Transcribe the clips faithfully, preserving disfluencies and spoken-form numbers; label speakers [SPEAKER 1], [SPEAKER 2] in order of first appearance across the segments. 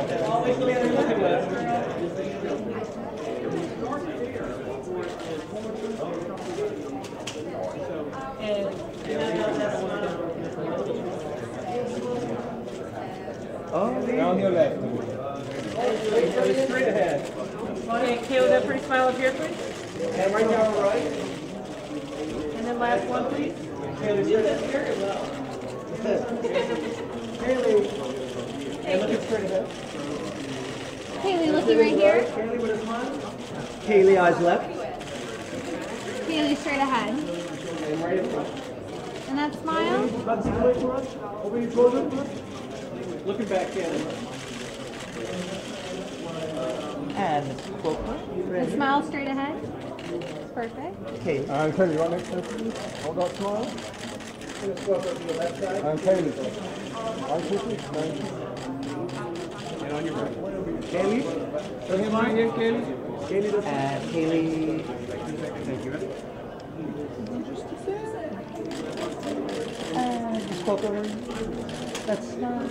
[SPEAKER 1] Always look at her looking left. And
[SPEAKER 2] Oh,
[SPEAKER 1] on your left. Straight ahead. Okay, Kaley, that pretty smile up here, please. And right down the right. And then last one, please. Kaley, straight very well. Kaley. And looking straight ahead.
[SPEAKER 3] Kaley, looking right here.
[SPEAKER 1] Kaley with a smile.
[SPEAKER 2] Kaley, eyes left.
[SPEAKER 3] Kaley, straight ahead.
[SPEAKER 1] And right in front.
[SPEAKER 3] And that smile.
[SPEAKER 1] Over your shoulder. Looking back in.
[SPEAKER 2] And Cuoco.
[SPEAKER 3] The smile straight ahead. Perfect.
[SPEAKER 2] Okay.
[SPEAKER 4] I'm Kaley, right next to you. Hold that smile. I'm Kaley. I'm Kaley.
[SPEAKER 1] And on your right.
[SPEAKER 2] Kaley.
[SPEAKER 1] Turn him right here, Kaley. Kaley does
[SPEAKER 2] And Kaley.
[SPEAKER 1] Thank you.
[SPEAKER 2] And Cuoco. That's fine.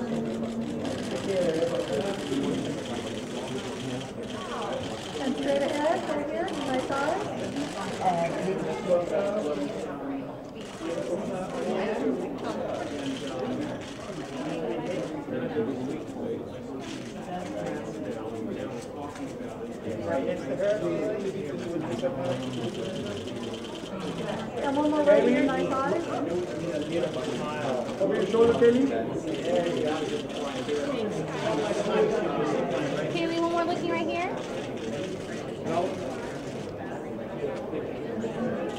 [SPEAKER 3] And straight ahead, right here, nice eyes.
[SPEAKER 2] And
[SPEAKER 3] And one more right here, nice eyes.
[SPEAKER 1] Over your shoulder, Kaley.
[SPEAKER 3] Kaley, one more looking right here.